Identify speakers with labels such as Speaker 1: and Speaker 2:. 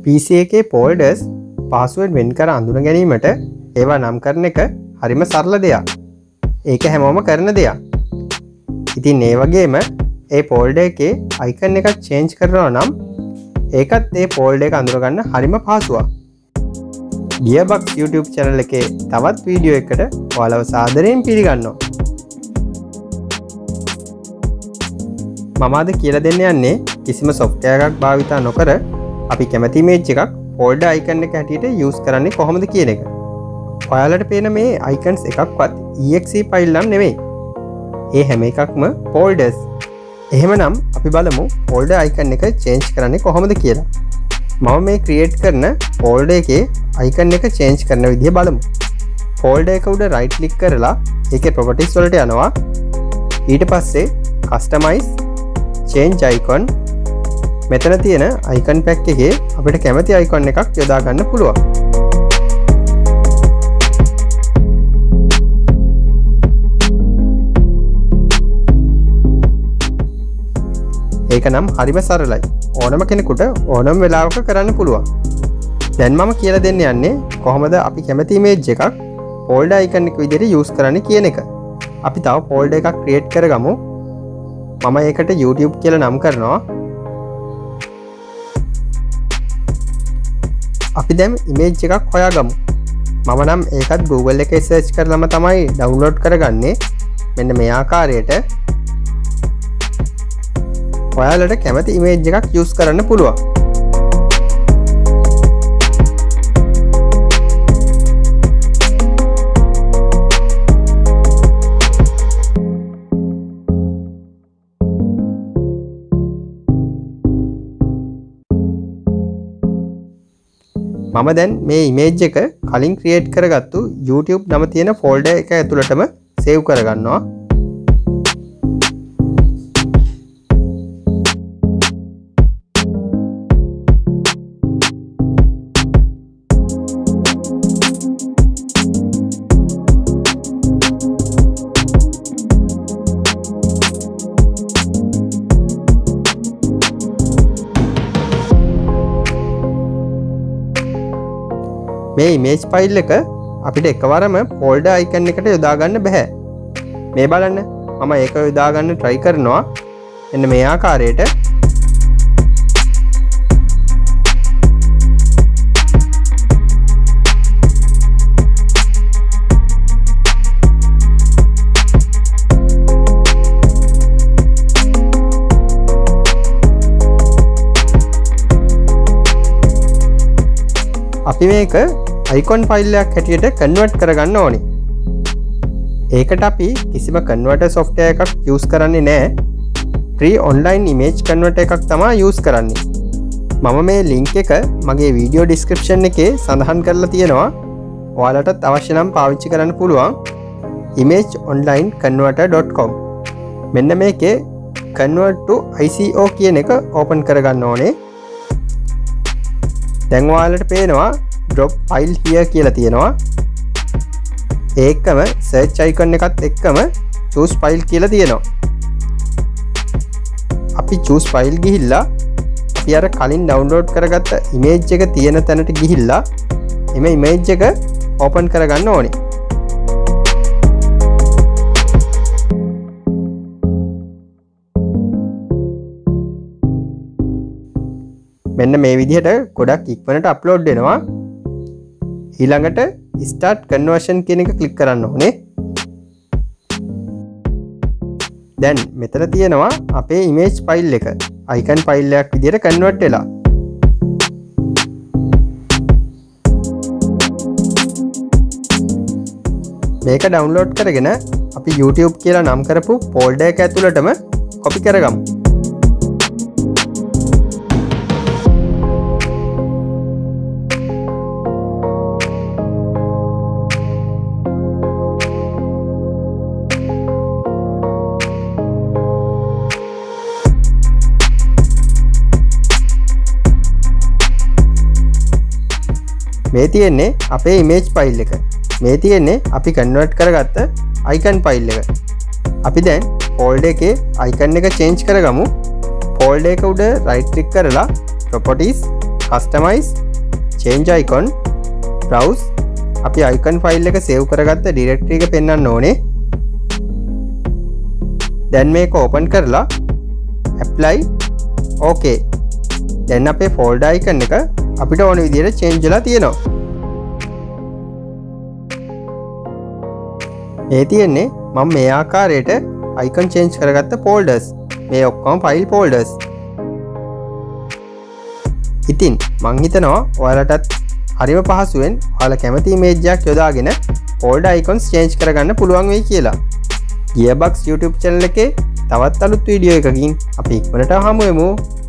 Speaker 1: PC එකේ folders password වෙන් කර අඳුන ගැනීමට ඒවා නම් කරන එක හරිම සරල දෙයක්. ඒක හැමෝම කරන දෙයක්. ඉතින් ඒ වගේම ඒ ෆෝල්ඩර් එකේ අයිකන් එකක් චේන්ජ් කරනවා නම් ඒකත් ඒ ෆෝල්ඩර් එක අඳුරගන්න හරිම පහසුවක්. Gearbox YouTube channel එකේ තවත් වීඩියෝ එකකට ඔයාලව සාදරයෙන් පිළිගන්නවා. මම අද කියලා දෙන්න යන්නේ කිසිම software එකක් භාවිතා නොකර අපි කැමති image එකක් folder icon එක හැටියට use කරන්නේ කොහොමද කියන එක. ඔයාලට පේන මේ icons එකක්වත් exe file නම් නෙමෙයි. ඒ හැම එකක්ම folders. එහෙමනම් අපි බලමු folder icon එක change කරන්නේ කොහොමද කියලා. මම මේ create කරන folder එකේ icon එක change කරන විදිහ බලමු. folder එක උඩ right click කරලා ඒකේ properties වලට යනවා. ඊට පස්සේ customize change icon. මෙතන තියෙන icon pack එකේ අපිට කැමති icon එකක් යොදා ගන්න පුළුවන්. ඒක නම් හරිම සරලයි. ඕනම කෙනෙකුට ඕනම වෙලාවක කරන්න පුළුවන්. දැන් මම කියලා දෙන්න යන්නේ කොහොමද අපි කැමති image එකක් folder icon එක විදිහට use කරන්න කියන එක. අපි තව folder එකක් create කරගමු. මම ඒකට YouTube කියලා නම් කරනවා. අපි දැන් image එකක් හොයාගමු. මම නම් ඒකත් Google එකේ search කරලාම තමයි download කරගන්නේ. මෙන්න මේ ආකාරයට ඔයාලට කැමති image එකක් use කරන්න පුළුවන්. මම දැන් මේ image එක කලින් create කරගත්තු YouTube නම තියෙන folder එක ඇතුළටම save කරගන්නවා. මේ image file එක අපිට එකවරම folder icon එකට යොදා ගන්න බෑ. මේ බලන්න මම ඒක යොදා ගන්න try කරනවා. එන්න මේ ආකාරයට. අපි මේක icon file එකක් හැටියට convert කරගන්න ඕනේ. ඒකට අපි කිසිම converter software එකක් use කරන්නේ නැහැ. free online image converter එකක් තමයි use කරන්නේ. මම මේ link එක මගේ video description එකේ සඳහන් කරලා තියෙනවා. ඔයාලටත් අවශ්‍ය නම් පාවිච්චි කරන්න පුළුවන්. imageonlineconverter.com. මෙන්න මේකේ convert to ICO කියන එක open කරගන්න ඕනේ. දැන් ඔයාලට පේනවා drop file here කියලා තියෙනවා. ඒකම search icon එකත් එක්කම choose file කියලා තියෙනවා. අපි choose file ගිහිල්ලා අපි අර කලින් download කරගත්ත image එක තියෙන තැනට ගිහිල්ලා එමේ image එක open කරගන්න ඕනේ. මෙන්න මේ විදිහට ගොඩක් ඉක්මනට අප්ලෝඩ් වෙනවා. ඊළඟට start conversion කියන එක ක්ලික් කරන්න ඕනේ. දැන් මෙතන තියෙනවා අපේ image file එක icon file එකක් විදිහට convert වෙලා. මේක download කරගෙන අපි YouTube කියලා නම් කරපු folder එක ඇතුළටම copy කරගමු. මේ තියෙන්නේ අපේ image file එක. මේ තියෙන්නේ අපි convert කරගත්ත icon file එක. අපි දැන් folder එකේ icon එක change කරගමු. folder එක උඩ right click කරලා properties customize, change icon, browse. අපි icon file එක save කරගත්ත directory එක පෙන්වන්න ඕනේ. දැන් මේක open කරලා apply, okay. දැන් අපේ folder icon එක අපිට ඕන විදිහට change වෙලා තියෙනවා. මේ තියෙන්නේ මම මේ ආකාරයට icon change කරගත්ත folders. මේ ඔක්කොම file folders. ඉතින් මං හිතනවා ඔයාලටත් හරිම පහසුවෙන් ඔයාලා කැමති image එකක් යොදාගෙන folder icons change කරගන්න පුළුවන් වෙයි කියලා. Gearbox YouTube channel එකේ තවත් අලුත් වීඩියෝ එකකින් අපි ඉක්මනට හමු වෙමු.